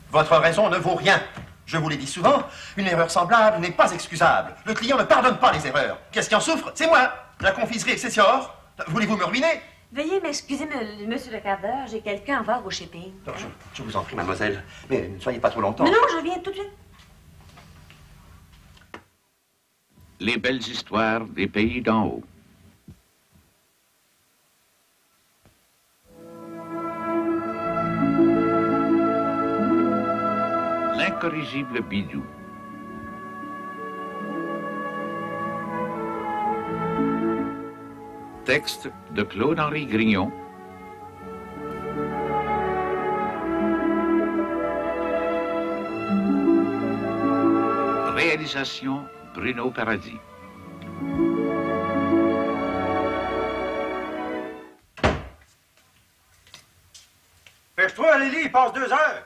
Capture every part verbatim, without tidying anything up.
Votre raison ne vaut rien. Je vous l'ai dit souvent, une erreur semblable n'est pas excusable. Le client ne pardonne pas les erreurs. Qu'est-ce qui en souffre? C'est moi. La confiserie Excelsior. Voulez-vous me ruiner? Veuillez m'excuser, monsieur le quart d'heure. J'ai quelqu'un à voir au shipping. Non, je, je vous en prie, mademoiselle. Mais ne soyez pas trop longtemps. Mais non, je viens tout de suite. Les belles histoires des pays d'en haut. L'incorrigible Bidou. Texte de Claude-Henri Grignon. Réalisation Bruno Paradis. Pêche-toi, Lily, il passe deux heures.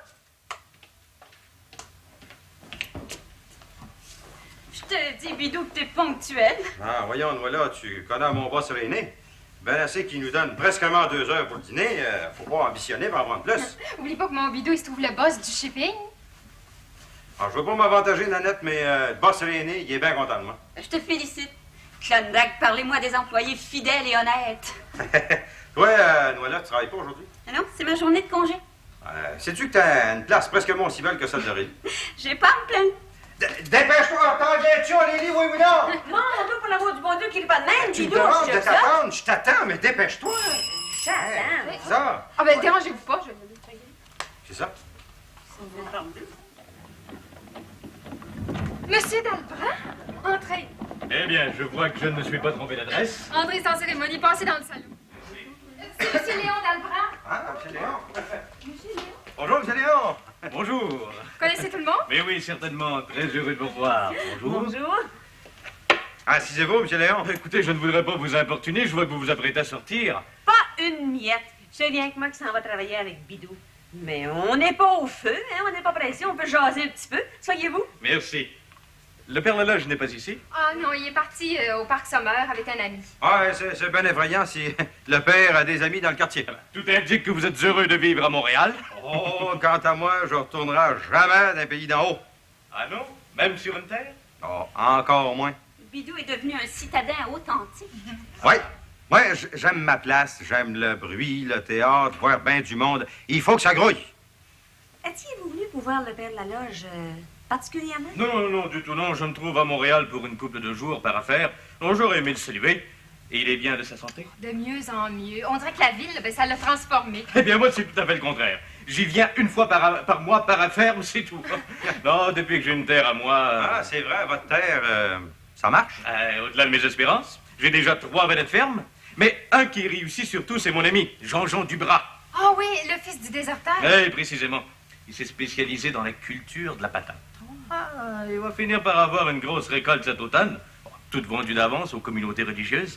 Je te dis, Bidou, que t'es ponctuel. Ah, voyons, voilà, tu connais mon boss René. Ben assez qu'il nous donne presquement deux heures pour le dîner. Euh, faut pas ambitionner pour en prendre plus. Oublie pas que mon Bidou, il se trouve le boss du shipping. Alors, je veux pas m'avantager, Nanette, mais euh, le boss René, il est bien content de moi. Je te félicite. Klondike, parlez-moi des employés fidèles et honnêtes. Toi, euh, Noëlla, tu travailles pas aujourd'hui? Ah non, c'est ma journée de congé. Euh, sais-tu que t'as une place presque aussi belle que celle de Rélie? J'ai pas à me plaindre. Dépêche-toi, t'en viens-tu, Lily, oui ou non? Mon Dieu, pour l'amour du bon Dieu, qu'il est pas de même, Tu me Bidou, demandes je de sais ça. t'attendre, je t'attends, mais dépêche-toi. J'attends. C'est ça. Ah ben, dérangez-vous pas, je vais le faire. C'est ça. Monsieur Dalbrun, entrez. Eh bien, je vois que je ne me suis pas trompé d'adresse. Entrez sans cérémonie, passez dans le salon. C'est monsieur Léon Dalbrun. Ah, monsieur Léon. Bonjour, monsieur Léon. Bonjour. Connaissez tout le monde? Mais oui, certainement. Très heureux de vous voir. Bonjour. Bonjour. Assisez-vous, monsieur Léon. Écoutez, je ne voudrais pas vous importuner. Je vois que vous vous apprêtez à sortir. Pas une miette. Je sais bien que moi qui s'en va travailler avec Bidou. Mais on n'est pas au feu, hein? On n'est pas pressé, on peut jaser un petit peu. Soyez-vous. Merci. Le Père Laloge n'est pas ici? Ah non, il est parti euh, au parc Sommer avec un ami. Ah, c'est, c'est bien effrayant si le père a des amis dans le quartier. Tout indique que vous êtes heureux de vivre à Montréal. Oh, quant à moi, je retournerai jamais d'un pays d'en haut. Ah non? Même sur une terre? Oh, encore moins. Bidou est devenu un citadin authentique. Oui. Moi, j'aime ma place, j'aime le bruit, le théâtre, voir bien du monde. Il faut que ça grouille. Étiez-vous venu pour voir le père de la loge euh, particulièrement? Non, non, non, du tout non. Je me trouve à Montréal pour une couple de jours par affaire. Donc j'aurais aimé le saluer. Et il est bien de sa santé? De mieux en mieux. On dirait que la ville, ben, ça l'a transformé. Eh bien, moi, c'est tout à fait le contraire. J'y viens une fois par, par mois par affaire, mais c'est tout. Non, depuis que j'ai une terre à moi... euh, Ah, c'est vrai, votre terre, euh, ça marche? euh, au-delà de mes espérances, j'ai déjà trois vedettes fermes. Mais un qui réussit surtout, c'est mon ami, Jean-Jean Dubras. Ah oui, le fils du déserteur. Oui, précisément. Il s'est spécialisé dans la culture de la patate. Ah, il va finir par avoir une grosse récolte cet automne, toute vendue d'avance aux communautés religieuses.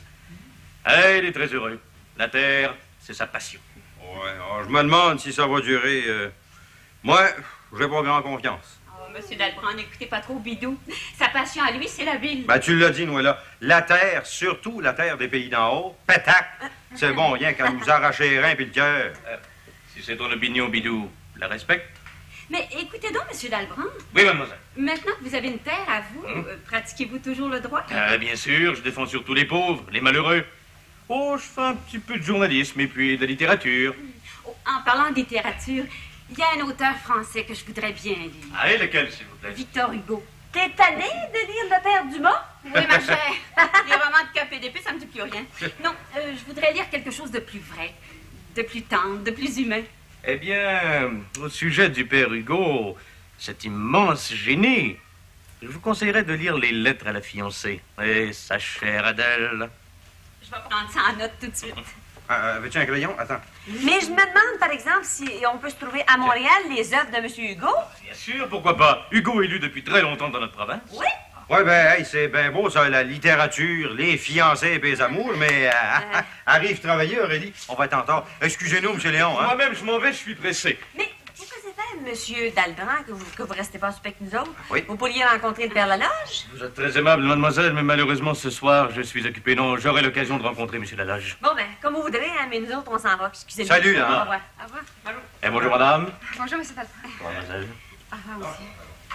Eh, il est très heureux. La terre, c'est sa passion. Ouais, alors, je me demande si ça va durer. euh, Moi, j'ai pas grand confiance. Oh, monsieur Dalbrun, n'écoutez pas trop Bidou. Sa passion à lui, c'est la ville. Ben, tu l'as dit, Noëlla. La terre, surtout la terre des pays d'en haut, pétac. C'est bon, rien qu'à nous arracher les reins puis le cœur. Euh, si c'est ton opinion, Bidou, je la respecte. Mais écoutez donc, monsieur Dalbrun. Oui, mademoiselle. Maintenant que vous avez une terre à vous, Hum. euh, pratiquez-vous toujours le droit? Ah, bien sûr, je défends surtout les pauvres, les malheureux. Oh, je fais un petit peu de journalisme et puis de littérature. Oh, en parlant de littérature, il y a un auteur français que je voudrais bien lire. Ah, et lequel, s'il vous plaît? Victor Hugo. T'es tanné de lire le père Dumas? Oui, ma chère. Les romans de K P D P, ça me dit plus rien. Non, euh, je voudrais lire quelque chose de plus vrai, de plus tendre, de plus humain. Eh bien, au sujet du père Hugo, cet immense génie, je vous conseillerais de lire les lettres à la fiancée. Et sa chère Adèle. Je vais prendre ça en note tout de suite. Euh, veux-tu un crayon? Attends. Mais je me demande, par exemple, si on peut se trouver à Montréal les œuvres de M. Hugo. Bien sûr, pourquoi pas. Hugo est lu depuis très longtemps dans notre province. Oui. Ouais, ben, hey, c'est bien beau, ça, la littérature, les fiancés et les amours, mais euh, arrive travailler, Aurélie. On va être en retard. Excusez-nous, M. Léon, hein? Moi-même, je m'en vais, je suis pressé. Mais qu'est-ce que c'est faire Monsieur Daldran, que vous, que vous restez pas souper avec nous autres. Oui. Vous pourriez rencontrer le père Lalage. Vous êtes très aimable, mademoiselle, mais malheureusement, ce soir, je suis occupé. Non, j'aurai l'occasion de rencontrer monsieur Lalage. Bon, ben, comme vous voudrez, hein, mais nous autres, on s'en va. Excusez-nous. Salut, hein. Au revoir. Au revoir. Bonjour. Eh, bonjour, madame. Bonjour, monsieur Daldran. Bonjour, mademoiselle. Au revoir aussi.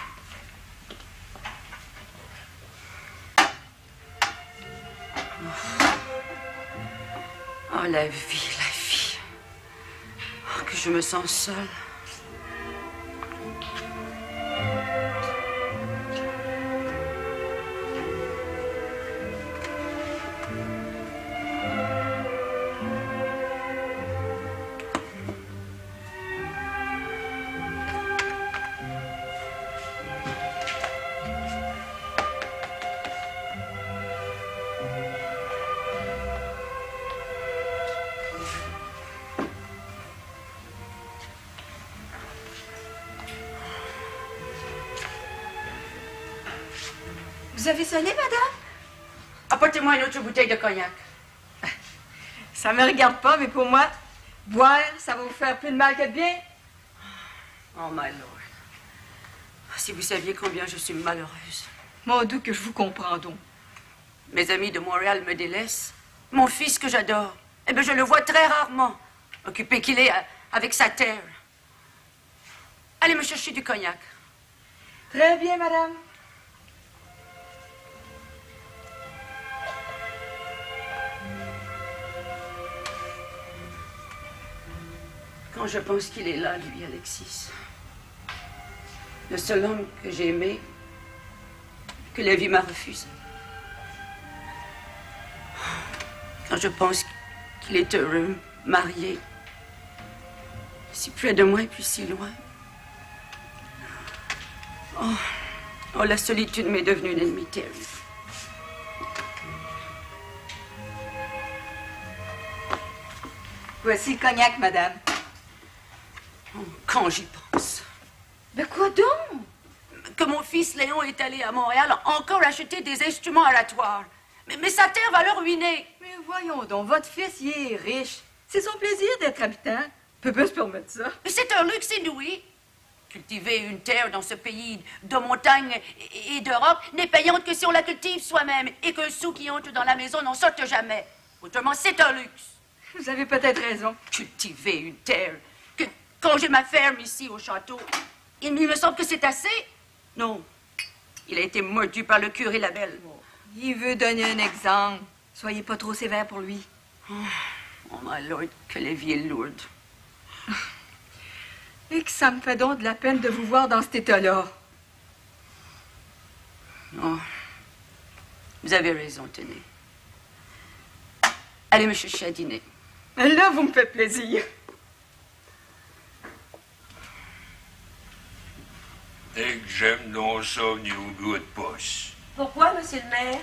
Oh, la vie, la vie. Oh, que je me sens seule. Vous avez sonné, madame? Apportez-moi une autre bouteille de cognac. Ça me regarde pas, mais pour moi, boire, ça va vous faire plus de mal que de bien. Oh, my lord. Si vous saviez combien je suis malheureuse. Mon doux que je vous comprends donc. Mes amis de Montréal me délaissent. Mon fils que j'adore, eh bien, je le vois très rarement, occupé qu'il est avec sa terre. Allez me chercher du cognac. Très bien, madame. Quand je pense qu'il est là, lui, Alexis. Le seul homme que j'ai aimé, que la vie m'a refusé. Quand je pense qu'il est heureux, marié, si près de moi et puis si loin. Oh, oh la solitude m'est devenue une ennemie terrible. Voici le cognac, madame. Oh, quand j'y pense. Mais quoi donc? Que mon fils Léon est allé à Montréal encore acheter des instruments oratoires. Mais, mais sa terre va le ruiner. Mais voyons donc, votre fils, il est riche. C'est son plaisir d'être habitant. Il peut pas se permettre ça. Mais c'est un luxe inouï. Cultiver une terre dans ce pays de montagne et, et de roc n'est payante que si on la cultive soi-même et qu'un sou qui entre dans la maison n'en sorte jamais. Autrement, c'est un luxe. Vous avez peut-être raison. Cultiver une terre. Que, quand j'ai ma ferme ici au château, il me semble que c'est assez. Non. Il a été mordu par le curé Labelle. Il veut donner un exemple. Soyez pas trop sévère pour lui. Oh, oh my lord, que la vie est lourde. Et que ça me fait donc de la peine de vous voir dans cet état-là. Oh. Vous avez raison, tenez. Allez me chercher à dîner. Là, vous me faites plaisir. Et que j'aime non ça ni au bout de poste. Pourquoi, monsieur le maire?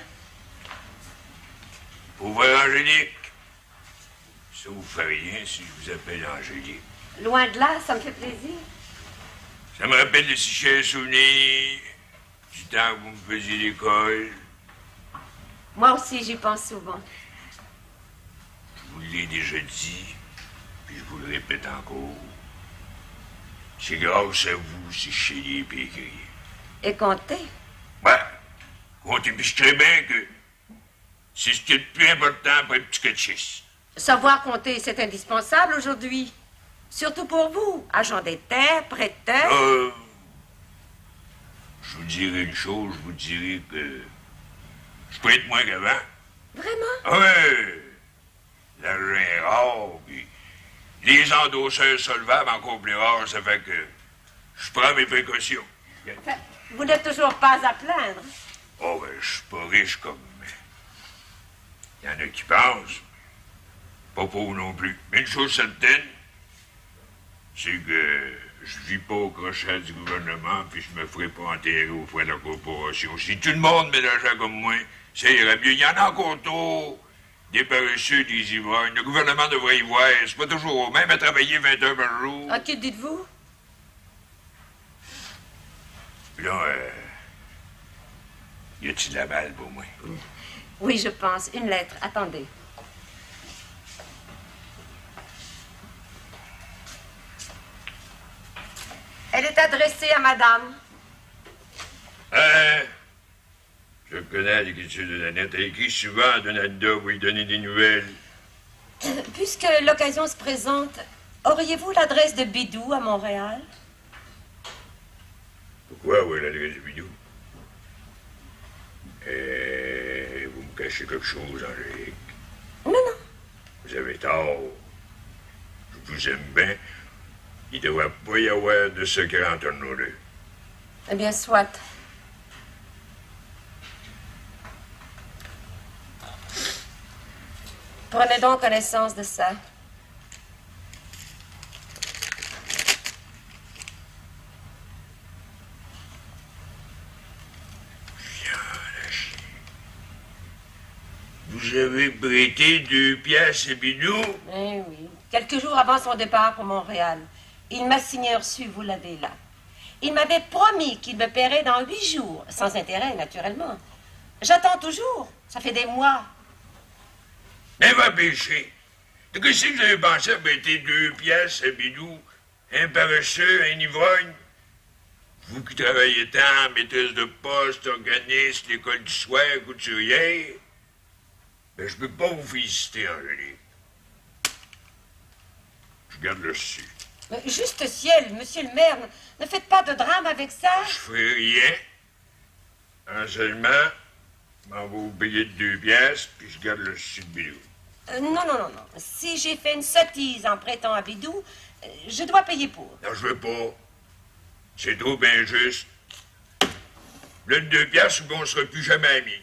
Pour voir Angélique. Ça vous fait rien si je vous appelle Angélique. Loin de là, ça me fait plaisir. Ça me rappelle de si chers souvenirs du temps où vous me faisiez l'école. Moi aussi, j'y pense souvent. Je vous l'ai déjà dit, puis je vous le répète encore. C'est grâce à vous si je sais lire et écrire. Et compter? Ouais. Comptez, puis je sais bien que c'est ce qui est le plus important pour un petit coachiste. Savoir compter, c'est indispensable aujourd'hui. Surtout pour vous, agent des terres, prêteur. Euh, je vous dirai une chose, je vous dirai que je peux être moins qu'avant. Vraiment? Ah ouais, l'argent est rare, puis les endosseurs solvables encore plus rares, ça fait que je prends mes précautions. Enfin, vous n'êtes toujours pas à plaindre. Oh, ben, je suis pas riche comme... Il y en a qui pensent. Pas pauvre non plus. Mais une chose certaine, c'est que je vis pas au crochet du gouvernement, puis je me ferai pas enterrer au foie de la corporation. Si tout le monde met l'argent comme moi, ça irait mieux. Il y en a encore trop. Des paresseux, des ivrognes. Le gouvernement devrait y voir. C'est pas toujours même à travailler vingt heures par jour. À qui dites-vous? Là, euh, y a-t-il de la balle pour moi? Oui, je pense. Une lettre. Attendez. est adressé à madame. Hein? Je connais l'écriture de Nanette. Elle écrit souvent à Donalda pour lui donner des nouvelles. Puisque l'occasion se présente, auriez-vous l'adresse de Bidou à Montréal? Pourquoi, oui, l'adresse de Bidou? Eh, vous me cachez quelque chose, Angélique. Non, non. Vous avez tort. Je vous aime bien. Il ne devrait pas y avoir de secret entre nous deux. Eh bien, soit. Prenez donc connaissance de ça. Vous avez prêté deux pièces à Bidou? Eh oui. Quelques jours avant son départ pour Montréal. Il m'a signé un reçu, vous l'avez là. Il m'avait promis qu'il me paierait dans huit jours, sans intérêt, naturellement. J'attends toujours. Ça fait des mois. Mais va pêcher. De que si vous avez pensé à prêter deux pièces à Bidou, un paresseux, un ivrogne? Vous qui travaillez tant, maîtresse de poste, organiste, l'école du soir, couturière, ben je peux pas vous féliciter, Angélique. Je garde le reçu. Mais juste ciel, monsieur le maire, ne faites pas de drame avec ça. Je ferai rien. Un seulement, m'en va vous payer de deux pièces, puis je garde le reçu de Bidou. Euh, non, non, non, non. Si j'ai fait une sottise en prêtant à Bidou, euh, je dois payer pour. Non, je veux pas. C'est trop injuste. Le deux pièces ou qu'on sera plus jamais amis.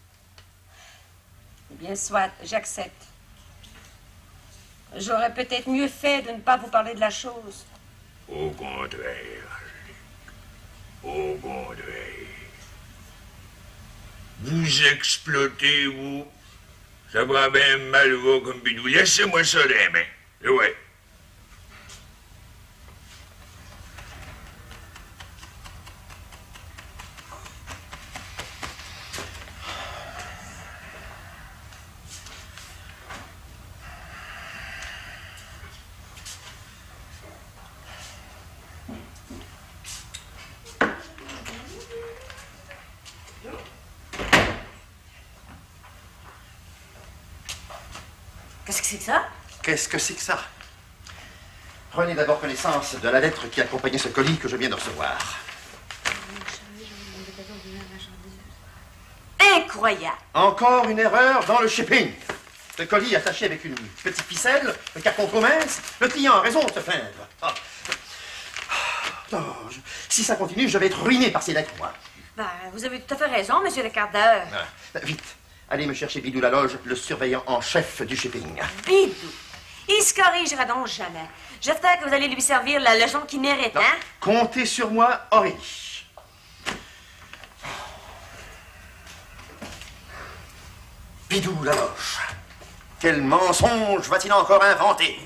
Bien soit, j'accepte. J'aurais peut-être mieux fait de ne pas vous parler de la chose. Au contraire, Angélique. Au contraire. Vous exploitez, vous. Ça va bien mal va comme Bidou. Laissez-moi ça dans les mains. Et ouais. Qu'est-ce que c'est que ça? Qu'est-ce que c'est que ça? Prenez d'abord connaissance de la lettre qui accompagnait ce colis que je viens de recevoir. Incroyable! Encore une erreur dans le shipping. Ce colis attaché avec une petite ficelle, le carton trop mince, le client a raison de se plaindre. Ah. Oh, je- si ça continue, je vais être ruiné par ces lettres, moi. Ben, vous avez tout à fait raison, monsieur le quart d'heure. Ah, vite, allez me chercher Bidou Laloge, le surveillant en chef du shipping. Bidou. Il se corrigera donc jamais. J'espère que vous allez lui servir la leçon qu'il mérite, Non, hein? comptez sur moi, Aurélie. Bidou Laloge. Quel mensonge va-t-il encore inventer?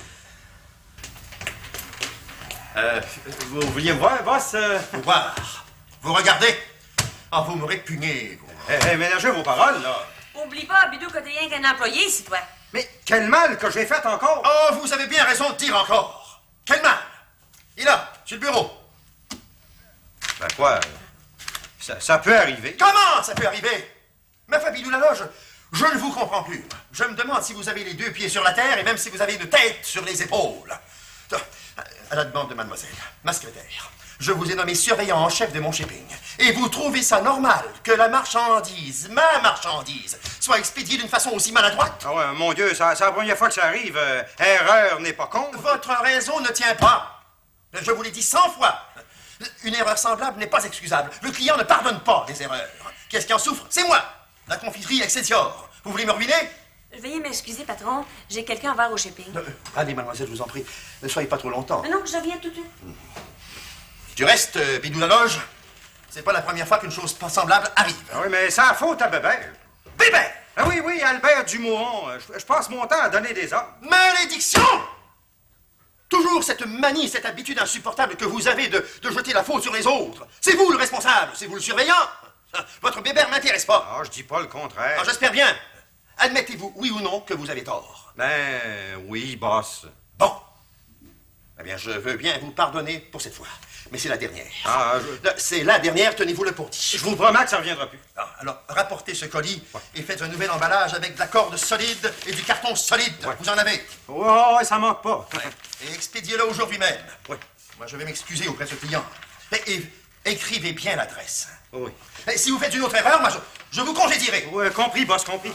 Euh, vous vouliez me voir, boss? Euh... Vous voir. Vous regardez? Ah, vous me répugnez, vous. Hé, hé, ménagez vos paroles, là. Oublie pas, Bidou, que t'es rien qu'un employé ici, toi. Mais quel mal que j'ai fait encore? Oh, vous avez bien raison de dire encore. Quel mal. Il est là, sur le bureau. Ben quoi? Ça, ça peut arriver. Comment ça peut arriver? Ma famille Bidou Laloge, je ne vous comprends plus. Je me demande si vous avez les deux pieds sur la terre et même si vous avez une tête sur les épaules. À la demande de mademoiselle, ma secrétaire, je vous ai nommé surveillant en chef de mon shipping. Et vous trouvez ça normal que la marchandise, ma marchandise, soit expédiée d'une façon aussi maladroite? Ah ouais, mon Dieu, ça- c'est la première fois que ça arrive. Euh, erreur n'est pas con. Votre raison ne tient pas. Je vous l'ai dit cent fois. Une erreur semblable n'est pas excusable. Le client ne pardonne pas des erreurs. Qu'est-ce qui en souffre? C'est moi, la confiserie Excelsior. Vous voulez me ruiner? Veuillez m'excuser, patron. J'ai quelqu'un à voir au shipping. Euh, allez, mademoiselle, je vous en prie. Ne soyez pas trop longtemps. Mais non, je reviens tout de suite. Du reste, euh, Bidou Laloge, c'est pas la première fois qu'une chose pas semblable arrive. Ah oui, mais c'est la faute à Bébert. Bébert! Ah oui, oui, Albert Dumouron. Euh, Je, je passe mon temps à donner des ordres. Malédiction! Toujours cette manie, cette habitude insupportable que vous avez de, de jeter la faute sur les autres. C'est vous le responsable, c'est vous le surveillant. Votre Bébert m'intéresse pas. Ah, je dis pas le contraire. Alors, j'espère bien. Admettez-vous, oui ou non, que vous avez tort? Ben, oui, boss. Bon. Eh bien, je veux bien vous pardonner pour cette fois. mais c'est la dernière. Ah, je... C'est la dernière, tenez-vous le pour dit. Je vous promets que ça ne reviendra plus. Ah, alors, rapportez ce colis ouais. et faites un nouvel emballage avec de la corde solide et du carton solide. Ouais. Vous en avez? Oh, ça manque pas. Ouais. Et expédiez-le aujourd'hui même. Oui. Moi, je vais m'excuser auprès de ce client. Et, et écrivez bien l'adresse. Oui. Et si vous faites une autre erreur, moi, je, je vous congédierai. Oui, compris, boss, compris.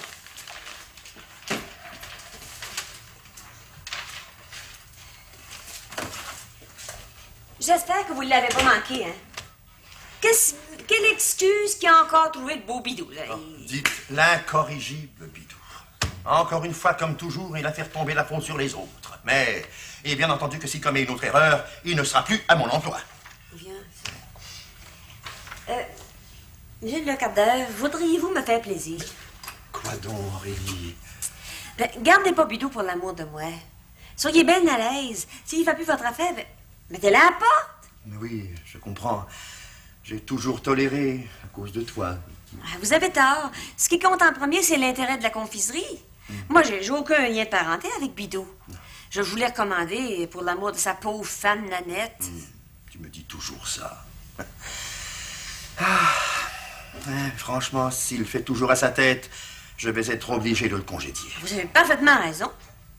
J'espère que vous ne l'avez pas manqué, hein? Qu'est-ce, quelle excuse qui a encore trouvé de beau bidou, là? Oh, dites l'incorrigible bidou. Encore une fois, comme toujours, il a fait tomber la faute sur les autres. Mais, et bien entendu que s'il commet une autre erreur, il ne sera plus à mon emploi. Bien. Euh, j'ai le quart d'heure. Voudriez-vous me faire plaisir? Quoi donc, Aurélie? Ben, gardez pas bidou pour l'amour de moi. Soyez bien à l'aise. S'il ne fait plus votre affaire, ben, mettez-la à la porte. Oui, je comprends. J'ai toujours toléré à cause de toi. Vous avez tort. Ce qui compte en premier, c'est l'intérêt de la confiserie. Mm. Moi, j'ai, j'ai aucun lien de parenté avec Bidou. Mm. Je voulais recommander pour l'amour de sa pauvre femme, Nanette. Mm. Tu me dis toujours ça. Ah. Hein, franchement, s'il fait toujours à sa tête, je vais être obligé de le congédier. Vous avez parfaitement raison.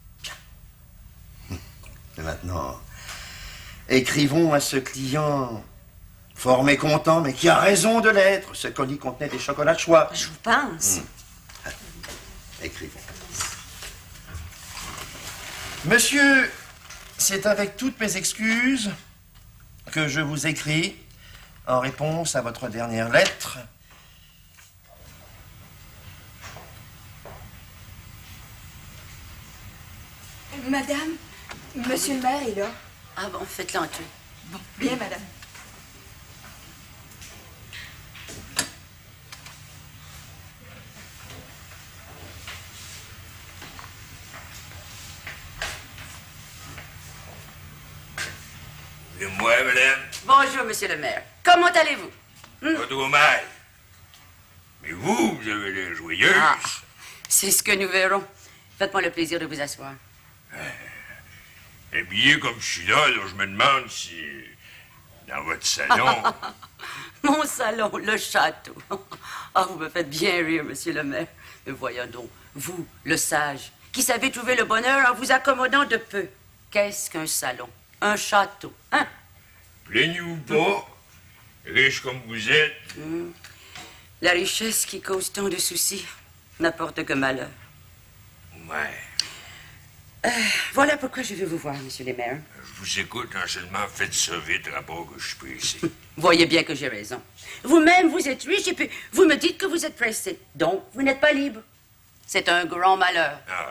Et maintenant, écrivons à ce client... fort mécontent, mais qui a raison de l'être. Ce colis contenait des chocolats de choix. Je vous pense. Mmh. Écrivons. Monsieur, c'est avec toutes mes excuses que je vous écris en réponse à votre dernière lettre. Madame, monsieur le maire est là. Ah bon, faites-le entrer. Bon, bien, madame. Et moi, madame? Bonjour, monsieur le maire. Comment allez-vous? Hum? Pas trop mal. Mais vous, vous avez l'air joyeuse. Ah, c'est ce que nous verrons. Faites-moi le plaisir de vous asseoir. Euh, habillé comme je suis là, alors je me demande si... dans votre salon... Mon salon, le château. Ah, vous me faites bien rire, monsieur le maire. Mais voyons donc, vous, le sage, qui savez trouver le bonheur en vous accommodant de peu. Qu'est-ce qu'un salon? Un château, hein? Plaignez-vous pas, riche comme vous êtes. Mmh. La richesse qui cause tant de soucis n'apporte que malheur. Ouais. Euh, voilà pourquoi je veux vous voir, monsieur le maire. Je vous écoute, en seulement faites ça vite, rapport que je suis pressé. Voyez bien que j'ai raison. Vous-même, vous êtes riche et puis vous me dites que vous êtes pressé. Donc, vous n'êtes pas libre. C'est un grand malheur. Ah,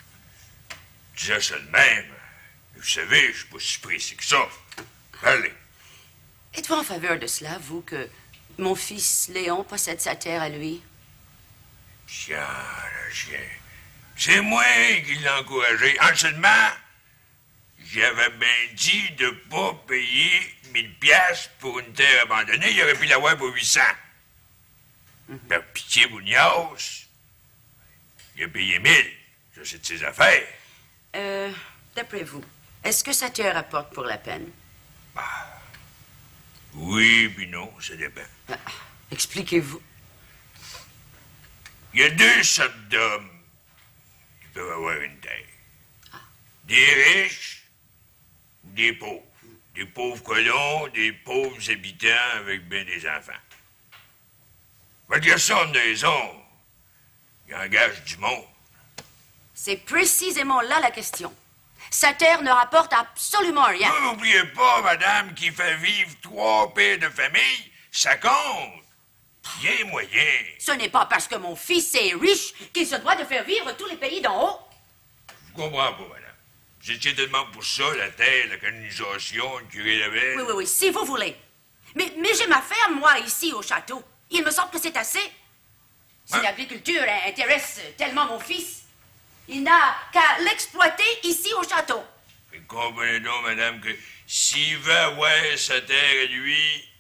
disais ça de même. Vous savez, je suis pas si pressé que ça. Allez. Êtes-vous en faveur de cela, vous, que mon fils Léon possède sa terre à lui? Tiens, le chien. C'est moi qui l'ai encouragé. En seulement, j'avais bien dit de pas payer mille piastres pour une terre abandonnée. Il aurait pu l'avoir pour huit cents. Mm-hmm. Par pitié, Bougnaus, il a payé mille. Ça, c'est de ses affaires. Euh, d'après vous, est-ce que sa terre rapporte pour la peine? Bah, oui, puis non, ça dépend. Ah, expliquez-vous. Il y a deux sortes d'hommes qui peuvent avoir une terre. Ah. Des riches ou des pauvres. Des pauvres colons, des pauvres habitants avec bien des enfants. Votre garçon de raison, il engage du monde. C'est précisément là la question. Sa terre ne rapporte absolument rien. N'oubliez pas, madame, qu'il fait vivre trois pères de famille, ça compte. Bien moyen. Ce n'est pas parce que mon fils est riche qu'il se doit de faire vivre tous les pays d'en haut. Je comprends pas, madame. Vous étiez tellement pour ça, la terre, la canonisation, le curé Lavelle. Oui, oui, oui, si vous voulez. Mais, mais j'ai ma ferme, moi, ici, au château. Il me semble que c'est assez. Si hein? L'agriculture intéresse tellement mon fils, il n'a qu'à l'exploiter ici au château. Mais comprenez donc, madame, que s'il veut avoir sa terre à lui...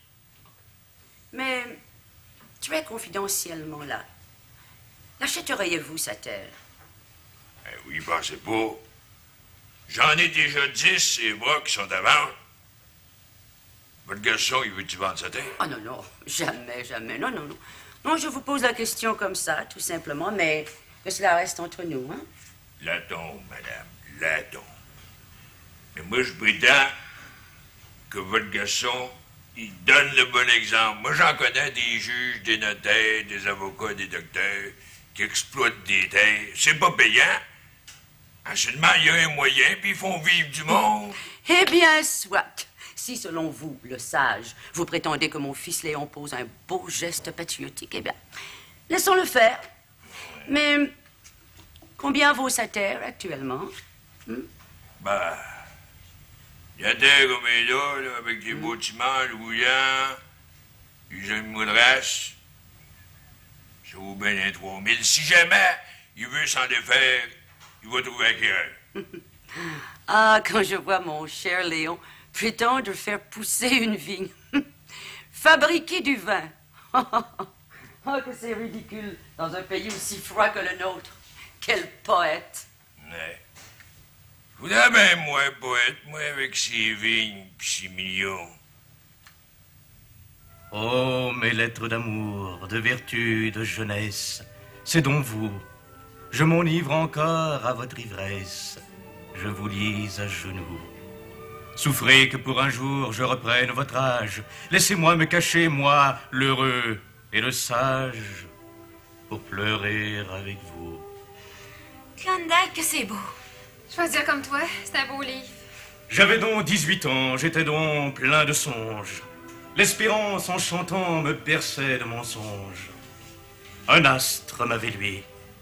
Mais, très confidentiellement, là, l'achèteriez-vous, sa terre? Ben oui, pensez pas. J'en ai déjà dix, ces bras qui sont à vendre. Votre garçon, il veut-tu vendre sa terre? Ah non, non, jamais, jamais. Non, non, non. Non, je vous pose la question comme ça, tout simplement, mais que cela reste entre nous, hein? L'attends, madame, l'attends. Mais moi, je prétends que votre garçon, il donne le bon exemple. Moi, j'en connais des juges, des notaires, des avocats, des docteurs qui exploitent des terres. C'est pas payant. Ah, seulement, il y a un moyen, puis ils font vivre du monde. Eh bien, soit. Si, selon vous, le sage, vous prétendez que mon fils Léon pose un beau geste patriotique, eh bien, laissons-le faire. Mais combien vaut sa terre actuellement? Hmm? Bah, il y a terre comme elle est là, là, avec des hmm. bâtiments louillants, ils ont une mot de race. Ça vaut bien un trois mille. Si jamais il veut s'en défaire, il va trouver un acquéreur. Ah, quand je vois mon cher Léon prétendre faire pousser une vigne, fabriquer du vin. Oh, que c'est ridicule dans un pays aussi froid que le nôtre. Quel poète. Ouais. Je voudrais bien, moi, un poète, moi, avec ses vignes pis ses millions. Oh, mes lettres d'amour, de vertu, de jeunesse, c'est donc vous. Je m'enivre encore à votre ivresse. Je vous lis à genoux. Souffrez que pour un jour je reprenne votre âge. Laissez-moi me cacher, moi, l'heureux et le sage, pour pleurer avec vous. Klondike, que c'est beau. Choisir comme toi, c'est un beau livre. J'avais donc dix-huit ans, j'étais donc plein de songes. L'espérance en chantant me berçait de mensonges. Un astre m'avait lui.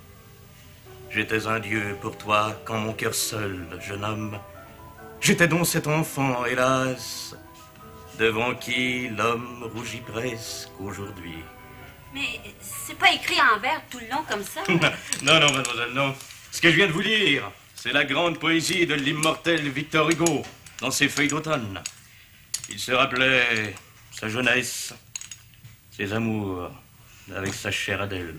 J'étais un dieu pour toi quand mon cœur seul, jeune homme. J'étais donc cet enfant, hélas, devant qui l'homme rougit presque aujourd'hui. Mais c'est pas écrit en vers tout le long comme ça. Non, non, mademoiselle, non. Ce que je viens de vous lire, c'est la grande poésie de l'immortel Victor Hugo dans ses feuilles d'automne. Il se rappelait sa jeunesse, ses amours avec sa chère Adèle.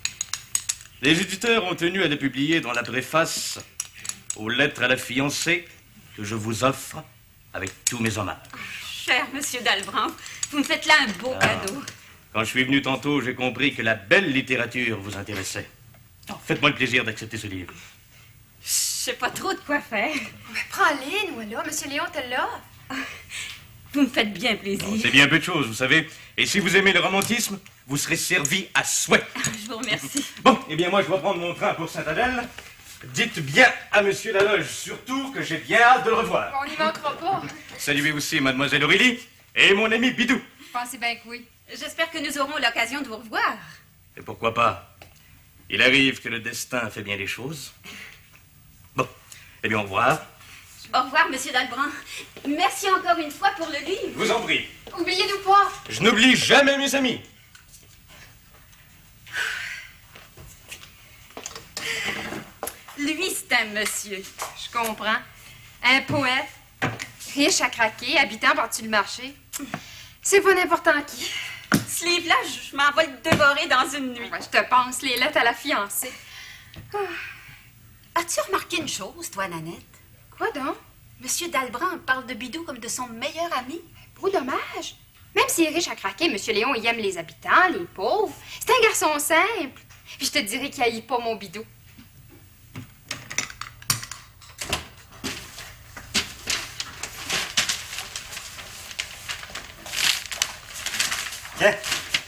Les éditeurs ont tenu à les publier dans la préface aux lettres à la fiancée que je vous offre avec tous mes hommages. Cher monsieur Dalbrand, vous me faites là un beau Ah. cadeau. Quand je suis venu tantôt, j'ai compris que la belle littérature vous intéressait. Faites-moi le plaisir d'accepter ce livre. Je sais pas trop de quoi faire. Mais prends-les, nous, là. Monsieur Léon te l'offre. Vous me faites bien plaisir. C'est bien peu de choses, vous savez. Et si vous aimez le romantisme, vous serez servi à souhait. Je vous remercie. Bon, eh bien moi je vais prendre mon train pour Sainte-Adèle. Dites bien à monsieur Laloge, surtout que j'ai bien hâte de le revoir. On n'y manquera pas. Saluez aussi mademoiselle Aurélie et mon ami Bidou. Pensez bien que oui. J'espère que nous aurons l'occasion de vous revoir. Et pourquoi pas? Il arrive que le destin fait bien les choses. Bon, eh bien au revoir. Au revoir, monsieur Dalbrand. Merci encore une fois pour le livre. Je vous en prie. Oubliez-nous pas. Je n'oublie jamais mes amis. Lui, c'est un monsieur. Je comprends. Un poète, riche à craquer, habitant par-dessus le marché. C'est pas n'importe qui. Ce livre-là, je, je m'en vais le dévorer dans une nuit. Ouais, je te pense, les lettres à la fiancée. Ah. As-tu remarqué une chose, toi, Nanette? Quoi donc? Monsieur Dalbrand parle de Bidou comme de son meilleur ami. Beau dommage. Même s'il est riche à craquer, Monsieur Léon, il aime les habitants, les pauvres. C'est un garçon simple. Puis je te dirais qu'il haït pas mon Bidou. Tiens.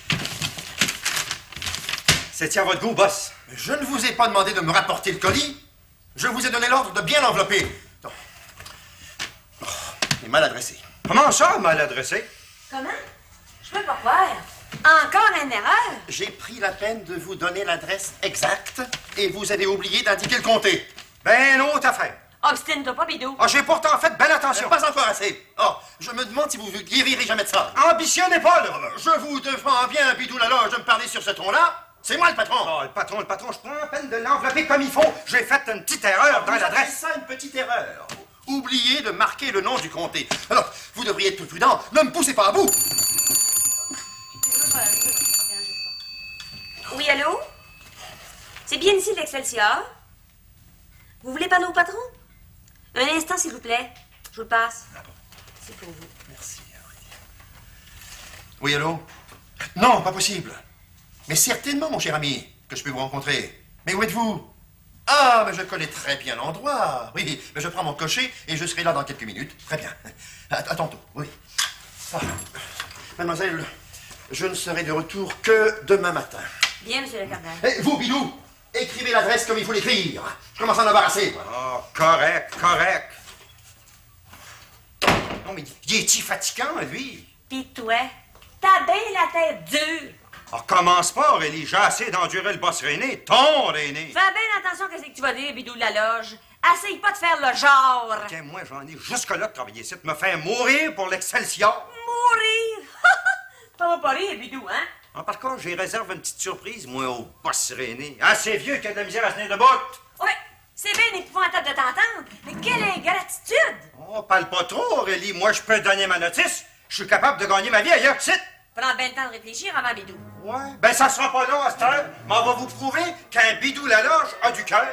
C'est tiens votre goût, boss. Je ne vous ai pas demandé de me rapporter le colis. Je vous ai donné l'ordre de bien l'envelopper. Oh. Oh, il est mal adressé. Comment ça, mal adressé? Comment? Je peux pas croire. Encore une erreur? J'ai pris la peine de vous donner l'adresse exacte et vous avez oublié d'indiquer le comté. Ben, autre affaire. Obstine-toi pas, Bidou. Ah, j'ai pourtant fait belle attention. Pas encore assez. Oh, je me demande si vous vous guérirez jamais de ça. Ambitionnez pas, là. Je vous défends bien, Bidou Laloge, de me parler sur ce ton-là. C'est moi le patron. Oh, le patron, le patron, je prends la peine de l'envelopper comme il faut. J'ai fait une petite erreur dans Vous appelez l'adresse. ça une petite erreur. Oubliez de marquer le nom du comté. Alors, vous devriez être plus prudent. Ne me poussez pas à bout. Oui, allô? C'est bien ici l'Excelsior? Vous voulez parler au patron? Un instant, s'il vous plaît. Je vous le passe. C'est pour vous. Merci, Aurélie. Oui, allô? Non, pas possible. Mais certainement, mon cher ami, que je peux vous rencontrer. Mais où êtes-vous? Ah, mais je connais très bien l'endroit. Oui, mais je prends mon cocher et je serai là dans quelques minutes. Très bien. À, à tantôt, oui. Ah. Mademoiselle, je ne serai de retour que demain matin. Bien, monsieur le Cardinal. Et vous, Bidou, écrivez l'adresse comme il faut l'écrire. Je commence à en avoir assez. Oh, correct, correct. Non, mais il est-il fatigant, lui? Pis toi, t'as bien la tête dure. Oh, commence pas, Aurélie. J'ai assez d'endurer le boss René. Ton René. Fais bien attention à ce que tu vas dire, Bidou de la loge. Essaye pas de faire le genre. Tiens, moi, j'en ai jusque-là de travailler ici, de me faire mourir pour l'Excelsior. Mourir? T'en vas pas rire, Bidou, hein? Ah, par contre, j'ai réservé une petite surprise, moi, au boss René. Assez vieux qu'il a de la misère à se tenir debout. Ouais, c'est bien épouvantable de t'entendre, mais quelle ingratitude! Oh, parle pas trop, Aurélie. Moi, je peux donner ma notice. Je suis capable de gagner ma vie ailleurs que c'est. Prends bien le temps de réfléchir avant, Bidou. Ouais. Ben, ça sera pas long à cette heure, mais on va vous prouver qu'un bidou la loge a du cœur.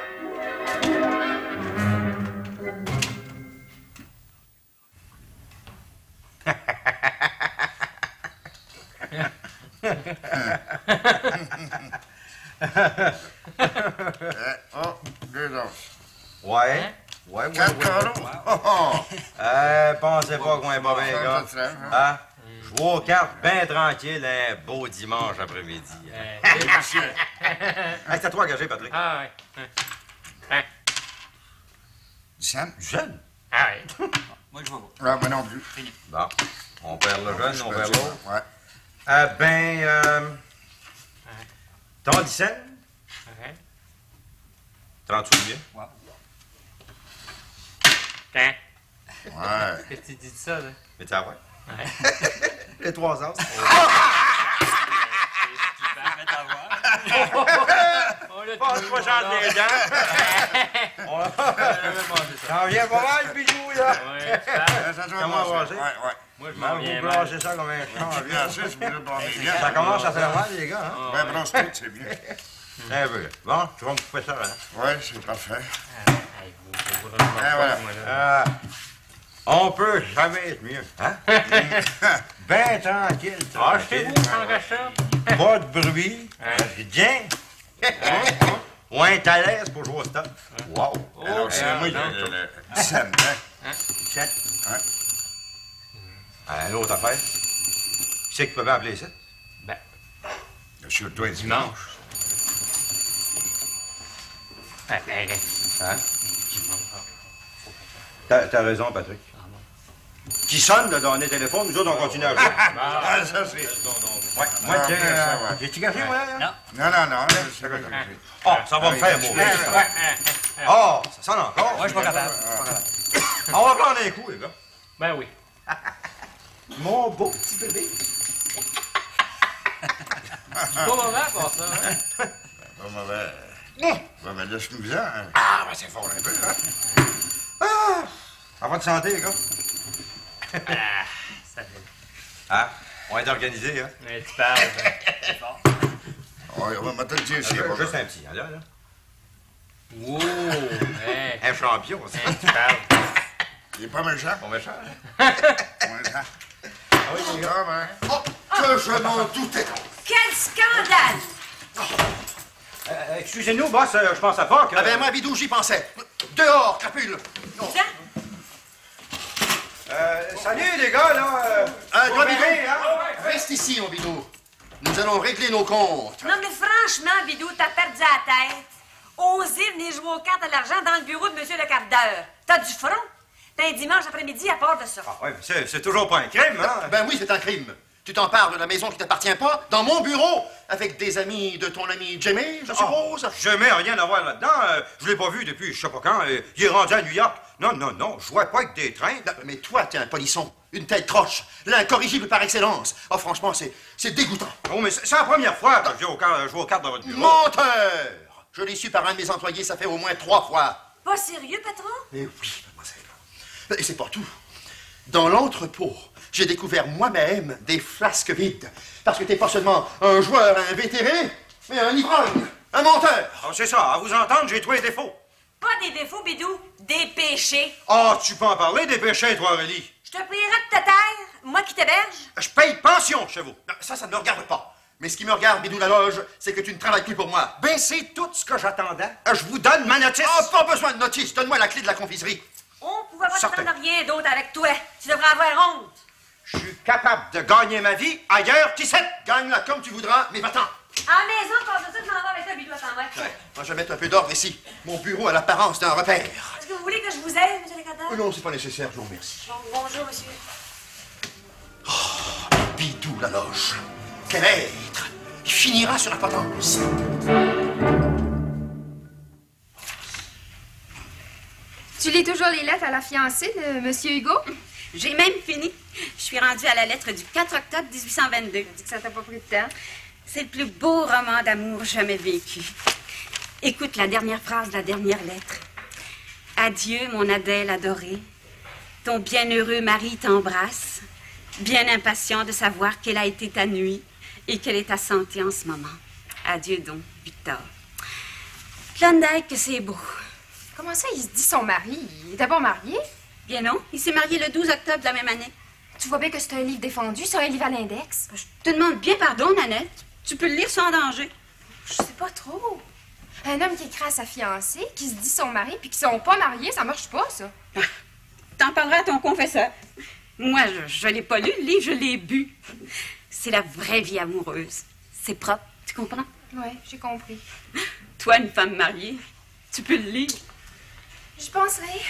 Oh, deux os. Ouais. Ouais, ouais, Quatre ouais. carreaux. Oh, oh. Euh, pensez pas qu'on est mauvais, Ça, gars. ça traîne, hein? Hein? Je joue aux cartes bien tranquille un beau dimanche après-midi. Hey, c'est à toi engagé, Patrick. Ah, ouais. Hein? Du jeune? Du jeune? Ah, ouais. Moi, je vais Ah, moi non plus. Bon. On perd le jeune, on Je perd peux l'autre. dire, ouais. Ah, ben, euh... Ton dix-sept? Ouais. trente souliers? Wow. Hein? Ouais. Qu'est-ce que tu dis de ça, là? Mais t'as ouais. Ouais. Les trois ans. On l'a Passe pas j'en les dents. T'en viens pas mal, bidou, là. Ouais, super. Ça doit Comment marcher. manger? Ouais, ouais. Moi, je Mal, m'en vous viens brassez mal. ça comme un Ah, champ. bien sûr, c'est mieux de prendre les gants. Ça commence à faire mal, les gars, hein? Ben, brosse tout, c'est mieux. Un peu. Bon, tu vas me couper ça, hein? Ouais, c'est parfait. Hey, vous, je vous remarque Ah, pas, voilà. moi, là. Ah, on peut jamais être mieux, hein? Ben tranquille, Ah, chez tranquille. vous, sans gâcheur? Pas de bruit. Hein? Bien. Ou un à l'aise pour jouer au stop. Wow. Alors, c'est ah, moi, non. le, le, le dix-sept, hein? Check. Ouais. Ah, l'autre affaire. Qui c'est qui peut m'appeler ça? Ben, Sur toi, dimanche. dimanche. Ben, ben, ben. Hein? Dimanche. T'as t'as raison, Patrick. Qui sonne, là, dans les téléphones, nous autres, on continue à jouer. Ah, ça, c'est... Ouais. Moi, Ah, tiens, bien, ça, ouais. j'ai-tu gâché, moi, là? Non. Non, non, non, c'est pas comme Oh, ça va me faire mourir. Oh, ça sonne encore. Moi, je suis pas capable. On va prendre un coup, les gars. Ben oui. Mon beau petit bébé. C'est pas mauvais à part ça, hein? Pas mauvais. Ouais, mais laisse-nous bien. Hein. Ah, ben c'est fort un peu, hein? Ah! À votre santé, les gars. Ah, ça fait... Ah, on va être organisés, hein? Mais tu parles, hein. C'est fort. Ouais, on va mettre le dire, c'est Juste pas juste un petit, hein, là, là. Wow! Hey, Un champion, ça. hey, tu parles. Il est pas méchant. Bon méchant, hein? Pas méchant. Ah oui, les gars. Ah, ben. Oh, que je m'en doutais. Quel scandale! Euh, Excusez-nous, boss, euh, je pense à pas que... Ah ben, moi, Bidou, j'y pensais. Dehors, crapule. Tiens, Euh, salut, les gars, là. Euh, Ah, vous toi, Bidou, verrez, hein? reste ici, mon Bidou. Nous allons régler nos comptes. non mais franchement, Bidou, t'as perdu la tête. Oser venir jouer aux cartes à l'argent dans le bureau de monsieur le quart d'heure. T'as du front? T'as un dimanche après-midi à part de ça. Ah, ouais, mais c'est c'est toujours pas un crime, hein? Ben oui, c'est un crime. Tu t'empares de la maison qui t'appartient pas dans mon bureau avec des amis de ton ami Jimmy, je suppose. Oh, jamais rien à voir là-dedans. Euh, je l'ai pas vu depuis je sais pas quand. Euh, il est rendu à New York. Non, non, non, je jouais pas avec des trains. Non, mais toi, t'es un polisson, une tête croche, l'incorrigible par excellence. Oh, franchement, c'est c'est dégoûtant. Oh, mais c'est c'est la première fois que je joue aux cartes, je joue aux cartes dans votre bureau. Menteur! Je l'ai su par un de mes employés, ça fait au moins trois fois. Pas sérieux, patron? Mais oui, mademoiselle. Et c'est pas tout. Dans l'entrepôt, j'ai découvert moi-même des flasques vides. Parce que t'es pas seulement un joueur invétéré, mais un ivrogne, un menteur. Ah, c'est ça, à vous entendre, j'ai trouvé des défauts. Pas des défauts, Bidou, des péchés. Ah, tu peux en parler des péchés, toi, Aurélie. Je te prierai de te taire, moi qui t'héberge. Je paye pension chez vous. Non, ça, ça ne me regarde pas. Mais ce qui me regarde, Bidou la loge, c'est que tu ne travailles plus pour moi. Ben, c'est tout ce que j'attendais. Je vous donne ma notice. Oh, pas besoin de notice. Donne-moi la clé de la confiserie. On pouvait pas Sortez. t'attendre rien d'autre avec toi. Tu devrais avoir honte. Je suis capable de gagner ma vie ailleurs qu'ici. Gagne-la comme tu voudras, mais va-t'en. À la maison, passe ça, je m'en vais avec toi, Bidou, attends, ouais. Ouais. Moi, je vais mettre un peu d'ordre ici. Mon bureau a l'apparence d'un repère. Est-ce que vous voulez que je vous aide, monsieur le cadavre? Oh non, c'est pas nécessaire, je vous remercie. Bon, bonjour, monsieur. Oh, Bidou la loge. Quel être! Il finira sur la potence. Tu lis toujours les lettres à la fiancée de Monsieur Hugo? J'ai même fini. Je suis rendue à la lettre du quatre octobre mille huit cent vingt-deux. Tu dis que ça t'a pas pris de temps. C'est le plus beau roman d'amour jamais vécu. Écoute la dernière phrase de la dernière lettre. Adieu, mon Adèle adorée. Ton bienheureux mari t'embrasse, bien impatient de savoir quelle a été ta nuit et quelle est ta santé en ce moment. Adieu donc, Victor. Klondike, que c'est beau. Comment ça, il se dit son mari? Il était pas marié? Bien non, il s'est marié le douze octobre de la même année. Tu vois bien que c'est un livre défendu, c'est un livre à l'index. Je te demande bien pardon, Nanette. Tu peux le lire sans danger. Je sais pas trop. Un homme qui écrit à sa fiancée, qui se dit son mari, puis qui sont pas mariés, ça marche pas, ça. T'en parleras à ton confesseur. Moi, je, je l'ai pas lu, le livre, je l'ai bu. C'est la vraie vie amoureuse. C'est propre, tu comprends? Ouais, j'ai compris. Toi, une femme mariée, tu peux le lire. Je penserai.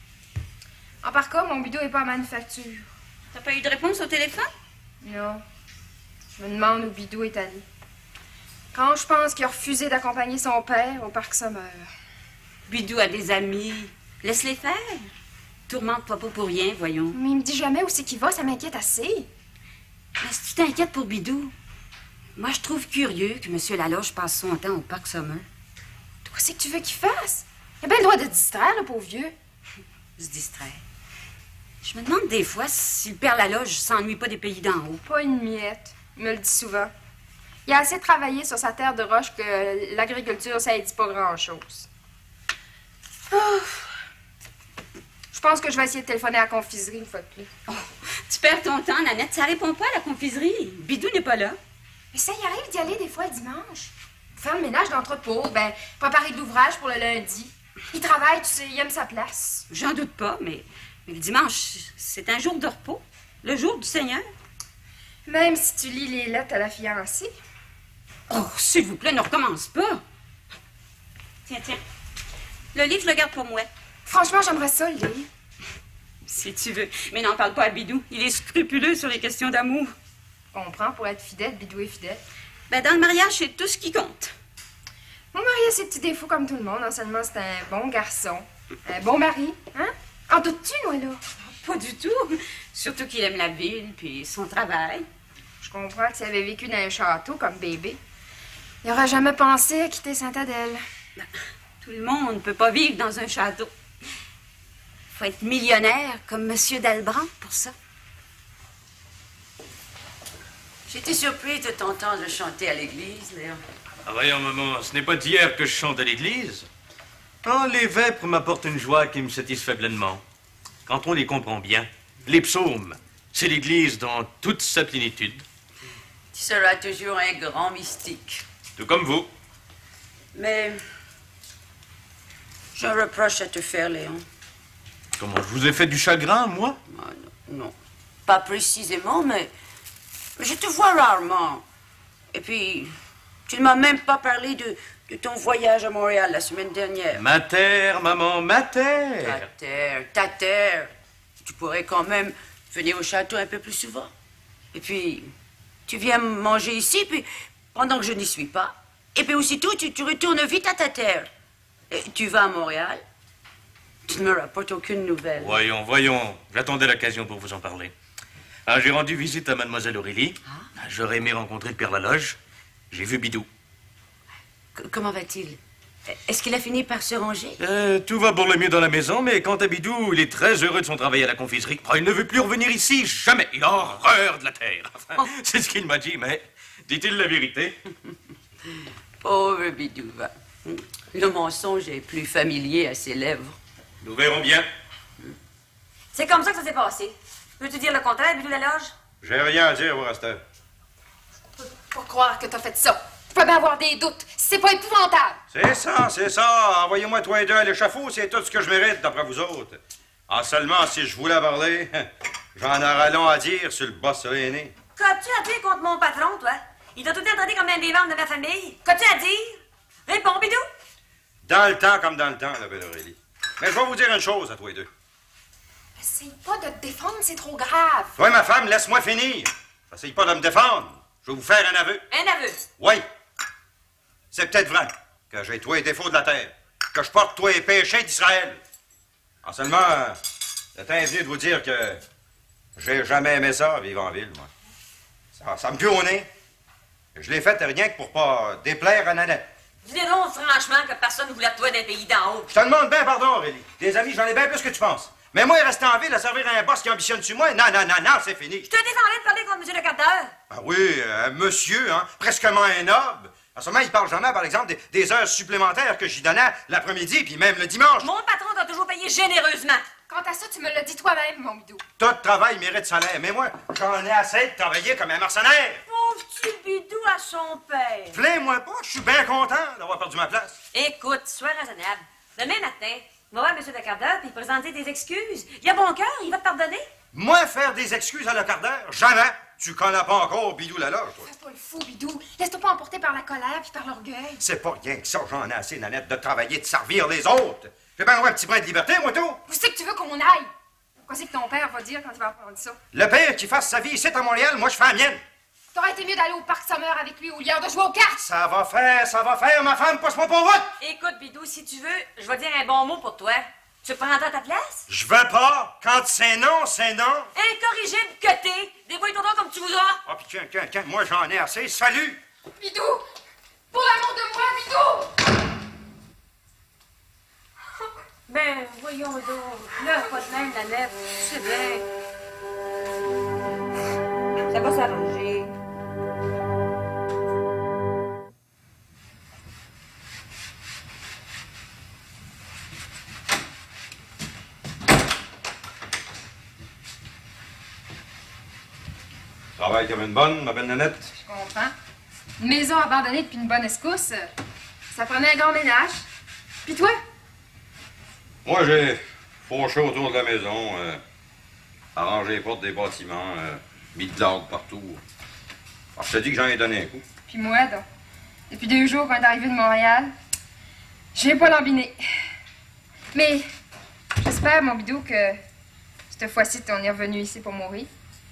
En par cas, mon bidou est pas à manufacture. T'as pas eu de réponse au téléphone? Non. Je me demande où Bidou est allé. Quand je pense qu'il a refusé d'accompagner son père au parc Summer. Bidou a des amis. Laisse-les faire. Tourmente papa pour rien, voyons. Mais il me dit jamais où c'est qu'il va, ça m'inquiète assez. Mais si tu t'inquiètes pour Bidou, moi je trouve curieux que M. Laloche passe son temps au parc Summer. Toi, c'est que tu veux qu'il fasse? Il a bien le droit de te distraire, le pauvre vieux. Se distraire. Je me demande des fois si le père Laloche s'ennuie pas des pays d'en haut. Pas une miette. Il me le dit souvent. Il a assez travaillé sur sa terre de roche que l'agriculture, ça ne dit pas grand-chose. Oh. Je pense que je vais essayer de téléphoner à la confiserie une fois de plus. Oh, tu perds ton temps, Nanette. Ça répond pas à la confiserie. Bidou n'est pas là. Mais ça y arrive d'y aller des fois le dimanche. Pour faire le ménage d'entrepôt, ben, préparer de l'ouvrage pour le lundi. Il travaille, tu sais, il aime sa place. J'en doute pas, mais, mais le dimanche, c'est un jour de repos. Le jour du Seigneur. Même si tu lis les lettres à la fiancée. Oh, s'il vous plaît, ne recommence pas. Tiens, tiens. Le livre, je le garde pour moi. Franchement, j'aimerais ça le lire. Si tu veux. Mais n'en parle pas à Bidou. Il est scrupuleux sur les questions d'amour. Je comprends, pour être fidèle, Bidou est fidèle. Ben, dans le mariage, c'est tout ce qui compte. Mon mari a ses petits défauts comme tout le monde. Non seulement c'est un bon garçon, un bon mari. Hein? En doutes-tu, Noëlla? Pas du tout. Surtout qu'il aime la ville, puis son travail. Je comprends que s'il avait vécu dans un château comme bébé, il n'aurait jamais pensé à quitter Sainte-Adèle. Ben, tout le monde ne peut pas vivre dans un château. Faut être millionnaire comme Monsieur Dalbrand pour ça. J'étais surprise de t'entendre chanter à l'église, Léon. Ah, voyons, maman, ce n'est pas d'hier que je chante à l'église. Oh, les vêpres m'apportent une joie qui me satisfait pleinement. Quand on les comprend bien, les psaumes, c'est l'église dans toute sa plénitude. Tu seras toujours un grand mystique. Tout comme vous. Mais j'ai un reproche à te faire, Léon. Comment, je vous ai fait du chagrin, moi? Ah, non, non, pas précisément, mais je te vois rarement. Et puis, tu ne m'as même pas parlé de, de ton voyage à Montréal la semaine dernière. Ma terre, maman, ma terre. Ta terre, ta terre. Tu pourrais quand même venir au château un peu plus souvent. Et puis, tu viens manger ici, puis pendant que je n'y suis pas. Et puis aussitôt, tu, tu retournes vite à ta terre. Et tu vas à Montréal. Tu ne me rapportes aucune nouvelle. Voyons, voyons. J'attendais l'occasion pour vous en parler. Ah, j'ai rendu visite à mademoiselle Aurélie. Ah. J'aurais aimé rencontrer le père Laloche. J'ai vu Bidou. C- comment va-t-il? Est-ce qu'il a fini par se ranger? Euh, tout va pour le mieux dans la maison, mais quant à Bidou, il est très heureux de son travail à la confiserie. Oh, il ne veut plus revenir ici, jamais. Il a horreur de la terre. Enfin, oh. C'est ce qu'il m'a dit, mais dit-il la vérité? Pauvre Bidou, va. Le mensonge est plus familier à ses lèvres. Nous verrons bien. C'est comme ça que ça s'est passé. Peux-tu dire le contraire, Bidou Laloge? J'ai rien à dire, vous restez. Faut croire que t'as fait ça. Je peux bien avoir des doutes. C'est pas épouvantable. C'est ça, c'est ça. Envoyez-moi toi et deux à l'échafaud, c'est tout ce que je mérite, d'après vous autres. Ah, seulement, si je voulais parler, j'en aurais long à dire sur le boss aîné. Qu'as-tu à dire contre mon patron, toi? Il t'a tout le temps traité comme un des membres de ma famille. Qu'as-tu à dire? Réponds, Bidou. Dans le temps comme dans le temps, la belle Aurélie. Mais je vais vous dire une chose à toi et deux. Essaye pas de te défendre, c'est trop grave. Toi, ma femme, laisse-moi finir. Essaye pas de me défendre. Je vais vous faire un aveu. Un aveu? Oui. C'est peut-être vrai que j'ai tous les défauts de la terre, que je porte tous les péchés d'Israël. En seulement, le temps est venu de vous dire que j'ai jamais aimé ça, vivre en ville, moi. Ça, ça me pue au nez. Je l'ai fait rien que pour pas déplaire à Nanette. Dis donc franchement que personne ne voulait de toi d'un pays d'en haut. Je te demande bien pardon, Aurélie. Des amis, j'en ai bien plus que tu penses. Mais moi, rester en ville à servir à un boss qui ambitionne sur moi, non, non, non, non, c'est fini. Je te défendais de parler contre monsieur le capteur. Ah oui, euh, monsieur, hein, presquement un noble. En ce moment, il parle jamais, par exemple, des, des heures supplémentaires que j'y donnais l'après-midi, puis même le dimanche. Mon patron t'a toujours payé généreusement. Quant à ça, tu me l'as dit toi-même, mon Bidou. Tout travail mérite salaire, mais moi, j'en ai assez de travailler comme un mercenaire. Pauvre petit Bidou à son père. Plains-moi pas, je suis bien content d'avoir perdu ma place. Écoute, sois raisonnable. Demain matin, va voir monsieur le capteur puis présenter des excuses. Il a bon cœur, il va te pardonner. Moi, faire des excuses à le quart d'heure, jamais. Tu connais pas encore Bidou Laloge, toi. Fais pas le fou, Bidou. Laisse-toi pas emporter par la colère puis par l'orgueil. C'est pas rien que ça, j'en ai assez, Nanette, de travailler, de servir les autres. J'ai bien un petit brin de liberté, moi, tout. Où c'est que tu veux qu'on aille? Qu'est-ce que ton père va dire quand il va apprendre ça? Le père qui fasse sa vie ici à Montréal, moi, je fais la mienne. T'aurais été mieux d'aller au parc Summer avec lui au lieu de jouer aux cartes. Ça va faire, ça va faire, ma femme, passe-moi pas route. Écoute, Bidou, si tu veux, je vais dire un bon mot pour toi. Tu prendras ta place? Je veux pas. Quand c'est non, c'est non. Incorrigible que t'es. Débrouille-toi donc comme tu voudras. Ah, puis tiens, tiens, tiens, moi, j'en ai assez. Salut. Bidou! Pour l'amour de moi, Bidou! Ben, voyons donc. Là, pas de même, la nef. C'est bien. Ça va s'arranger. Travaille comme une bonne, ma belle Nanette. Je comprends. Une maison abandonnée depuis une bonne escousse, ça prenait un grand ménage. Puis toi? Moi, j'ai fauché autour de la maison, euh, arrangé les portes des bâtiments, euh, mis de l'ordre partout. Alors, je te dis que j'en ai donné un coup. Puis moi, donc. Depuis deux jours qu'on est arrivé de Montréal, j'ai pas lambiné. Mais j'espère, mon Bidou, que cette fois-ci, on est revenu ici pour mourir.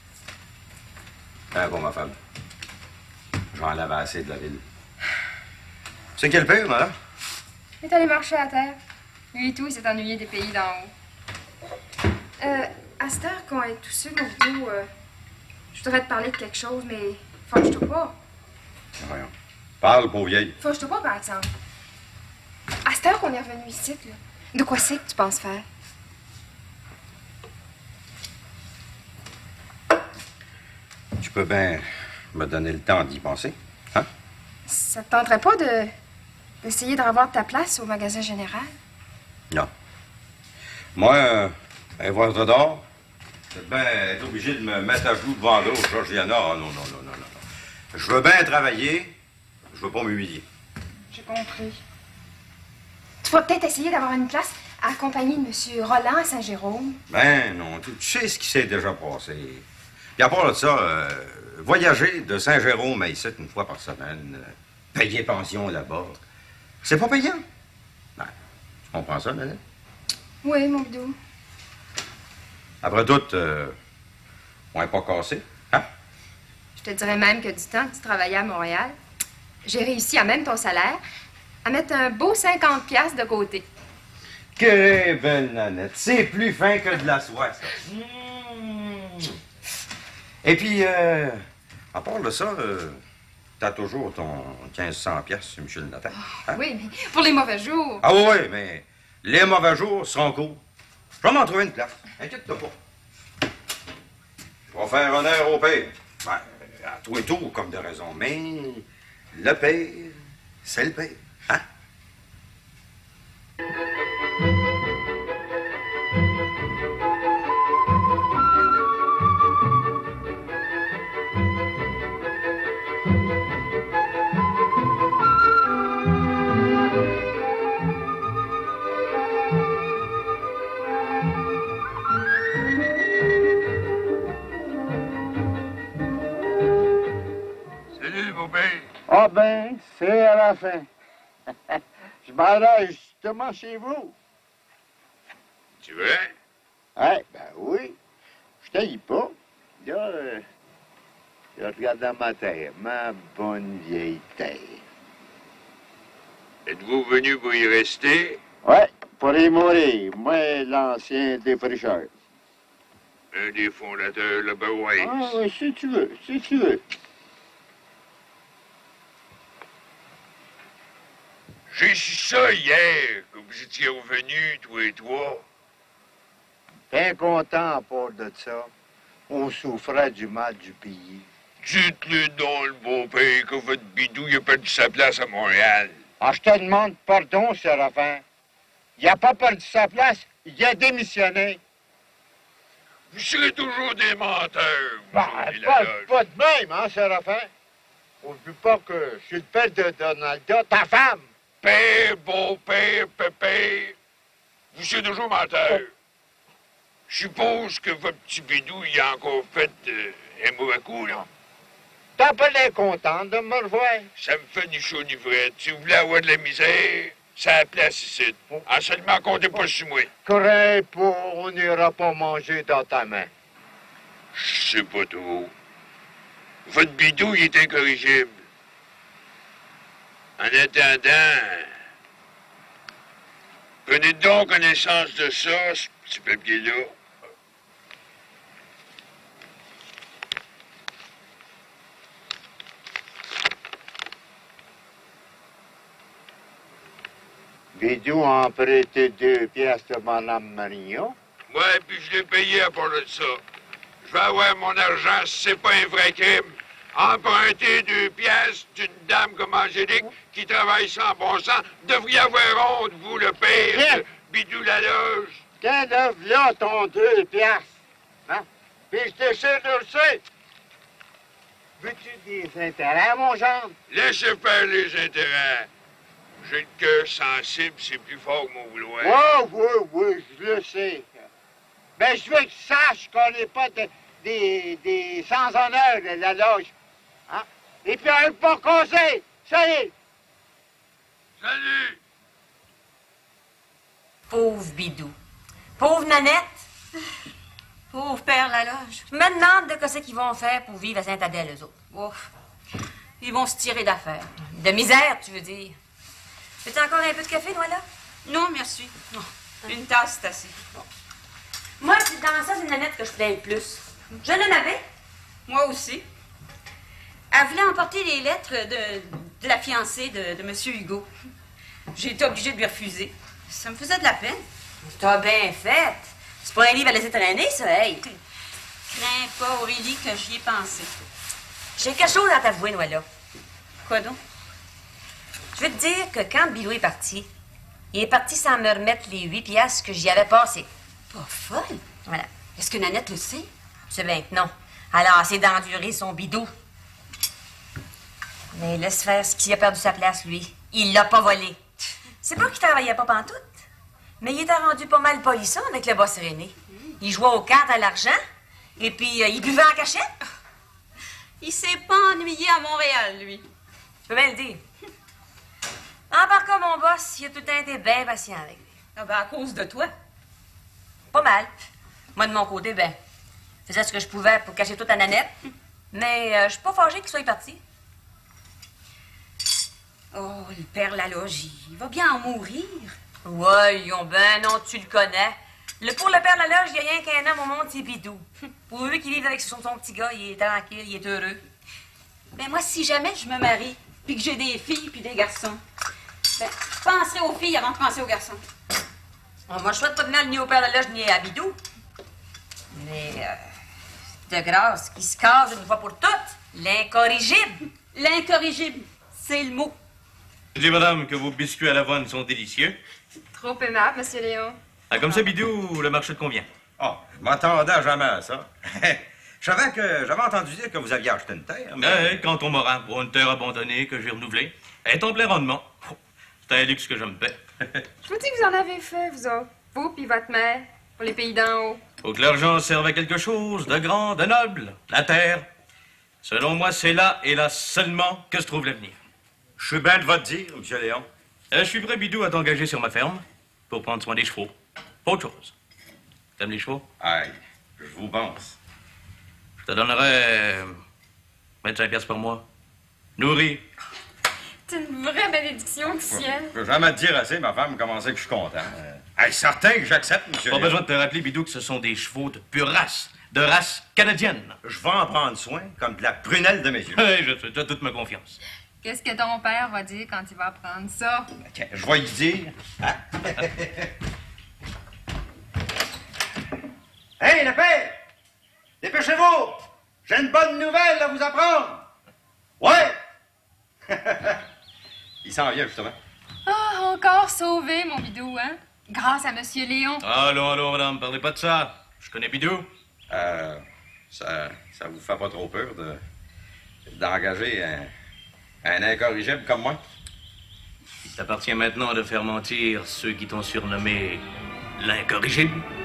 Ah bon, ma femme. J'en avais assez de la ville. C'est quel père, là? Il est allé marcher à terre. Lui et tout, il s'est ennuyé des pays d'en haut. Euh, à cette heure qu'on est tous seul, mon Bidou, euh, je voudrais te parler de quelque chose, mais fâche-toi pas. Voyons. Parle, pauvre vieille. Fâche-toi pas, par exemple. À cette heure qu'on est revenu ici, là, de quoi c'est que tu penses faire? Tu peux bien me donner le temps d'y penser, hein? Ça te tenterait pas de d'essayer de revoir ta place au magasin général? Non. Moi, euh, un voisin d'or, c'est bien être obligé de me mettre à genoux devant l'autre, Georgiana. Ah, non, non, non, non, non, non. Je veux bien travailler, je veux pas m'humilier. J'ai compris. Tu vas peut-être essayer d'avoir une place à accompagner de M. Roland à Saint-Jérôme. Ben non, tu tu sais ce qui s'est déjà passé. Puis à part de ça, euh, voyager de Saint-Jérôme à ici une fois par semaine, euh, payer pension là-bas, c'est pas payant. Ben, tu comprends ça, Nanette? Oui, mon Bidou. Après tout, euh, on n'est pas cassé, hein? Je te dirais même que du temps que tu travaillais à Montréal, j'ai réussi à même ton salaire à mettre un beau cinquante piastres de côté. Que belle Nanette. C'est plus fin que de la soie, ça. Mmh. Et puis, euh, à part de ça, euh, t'as toujours ton quinze cents piastres sur Michel Nathan. Hein? Oui, mais pour les mauvais jours. Ah oui, oui, mais les mauvais jours seront courts. Je vais m'en trouver une place. Inquiète-toi pas. Je vais faire honneur au père. Ben, à tout et tout, comme de raison. Mais le père, c'est le père. Hein? mon père? Ah ben, c'est à la fin. Je m'en allais justement chez vous. Tu vrai? Eh, ben oui. Je t'haïs pas. Là, euh, je regarde dans ma terre, ma bonne vieille terre. Êtes-vous venu pour y rester? Ouais, pour y mourir. Moi, l'ancien défricheur. Un des fondateurs de la Barouaise. Ah oui, si tu veux, si tu veux. J'ai su ça hier, que vous étiez revenus, tous et toi. Bien content à part de ça. On souffrait du mal du pays. Dites-le donc, le beau-père, que votre bidou il a perdu sa place à Montréal. Ah, je te demande pardon, Séraphin. Il n'a pas perdu sa place, il a démissionné. Vous serez toujours des menteurs, vous Ben, autres, pas, la loge. pas de même, hein, Séraphin? Oublie pas que je suis le père de Donalda, ta femme. Père, beau-père, pépère, vous serez toujours menteurs. Je suppose que votre petit bidou, il a encore fait euh, un mauvais coup, là. T'as pas l'air content de me revoir? Ça me fait ni chaud ni frais. Si vous voulez avoir de la misère, ça a place ici. En seulement comptez pas sur moi. Crains pas, on n'ira pas manger dans ta main. Je sais pas trop. Votre bidou, il est incorrigible. En attendant, prenez donc connaissance de ça, ce petit papier-là. Bidou a emprunté deux pièces de Mme Marignon. Ouais, puis je l'ai payé à part de ça. Je vais avoir mon argent si c'est pas un vrai crime. Emprunter deux pièces d'une dame comme Angélique qui travaille sans bon sens. Devriez avoir honte, vous, le père Tiens. de Bidou la loge. Tiens, là, là ton deux pièces. Hein? Puis je te sais de le sais. Veux-tu des intérêts, mon genre? Laissez faire les intérêts. J'ai le cœur sensible, c'est plus fort que mon vouloir. Oui, oui, oui, je le sais. Ben, je veux que tu saches qu'on n'est pas de- des, des sans-honneur de la loge. Hein? Et puis, un pas causé. Salut! Salut! Pauvre Bidou. Pauvre Nanette. Pauvre Père Laloge. Je me demande de ce qu'ils vont faire pour vivre à Sainte-Adèle, eux autres. Ouf. Ils vont se tirer d'affaires. De misère, tu veux dire. Veux-tu encore un peu de café, Noëlla? Non, merci. Non. Une tasse, c'est assez. Moi, c'est dans ça, c'est Nanette que je plains le plus. Je l'en avais. Moi aussi. Elle voulait emporter les lettres de, de la fiancée de, de M. Hugo. J'ai été obligée de lui refuser. Ça me faisait de la peine. T'as bien fait. C'est pas un livre à laisser traîner, ça, hey. Crains pas, Aurélie, que j'y ai pensé. J'ai quelque chose à t'avouer, Noëlla. Quoi donc? Je veux te dire que quand Bidou est parti, il est parti sans me remettre les huit piastres que j'y avais passées. Pas folle. Voilà. Est-ce que Nanette le sait? Tu sais bien que non. Alors, c'est d'endurer son bidou. Mais laisse faire ce qu'il a perdu sa place, lui. Il l'a pas volé. C'est pas qu'il travaillait pas pantoute, mais il était rendu pas mal polisson avec le boss René. Il jouait aux cartes à l'argent, et puis euh, il buvait en cachette. Il s'est pas ennuyé à Montréal, lui. Je peux bien le dire. En par contre, mon boss, il a tout le temps été bien patient avec lui. Ah ben, à cause de toi. Pas mal. Moi, de mon côté, ben, je faisais ce que je pouvais pour cacher tout à Nanette. Mais euh, je suis pas fâchée qu'il soit parti. Oh, le père Laloge, il va bien en mourir. Voyons ben, non, tu le connais. Le, pour le père Laloge, il n'y a rien qu'un homme au monde, c'est Bidou. Pour lui qui vit avec son, son petit gars, il est tranquille, il est heureux. Ben moi, si jamais je me marie, puis que j'ai des filles puis des garçons, ben, je penserai aux filles avant de penser aux garçons. Bon, moi, je souhaite pas de mal ni au père Laloge ni à Bidou. Mais, euh, de grâce, qui se case une fois pour toutes, l'incorrigible. L'incorrigible, c'est le mot. Je dis, madame, que vos biscuits à l'avoine sont délicieux. Trop aimable, Monsieur Léon. Ah, comme ça, Bidou, le marché te convient. Oh, je m'attendais jamais à ça. Je savais que j'avais entendu dire que vous aviez acheté une terre, mais... Eh, quand on m'aura pour une terre abandonnée que j'ai renouvelée, elle est en plein rendement. Oh, c'est un luxe que je me paie. Je vous dis que vous en avez fait, vous autres. Vous puis votre mère, pour les pays d'en haut. Faut que l'argent serve à quelque chose de grand, de noble. La terre. Selon moi, c'est là et là seulement que se trouve l'avenir. Je suis bien de votre dire, M. Léon. Euh, je suis prêt, Bidou, à t'engager sur ma ferme pour prendre soin des chevaux. Pas autre chose. T'aimes les chevaux? Aïe, je vous pense. Je te donnerais vingt-cinq piastres par mois. Nourri. C'est une vraie bénédiction du ciel. Je peux jamais te dire assez, ma femme, comment c'est que je suis content. Euh, hey, certain que j'accepte, M. Pas Léon. besoin de te rappeler, Bidou, que ce sont des chevaux de pure race. De race canadienne. Je vais en prendre soin comme de la prunelle de mes yeux. Oui, je sais, tu as toute ma confiance. Qu'est-ce que ton père va dire quand il va apprendre ça? OK, je vais lui dire. Hein? Hey, le père! Dépêchez-vous! J'ai une bonne nouvelle à vous apprendre! Ouais! Il s'en vient, justement. Ah, encore sauvé, mon bidou, hein? Grâce à Monsieur Léon. Allons, allons, madame, parlez pas de ça. Je connais Bidou. Euh, ça, ça vous fait pas trop peur de, d'engager un, un incorrigible comme moi? Il t'appartient maintenant de faire mentir ceux qui t'ont surnommé l'incorrigible.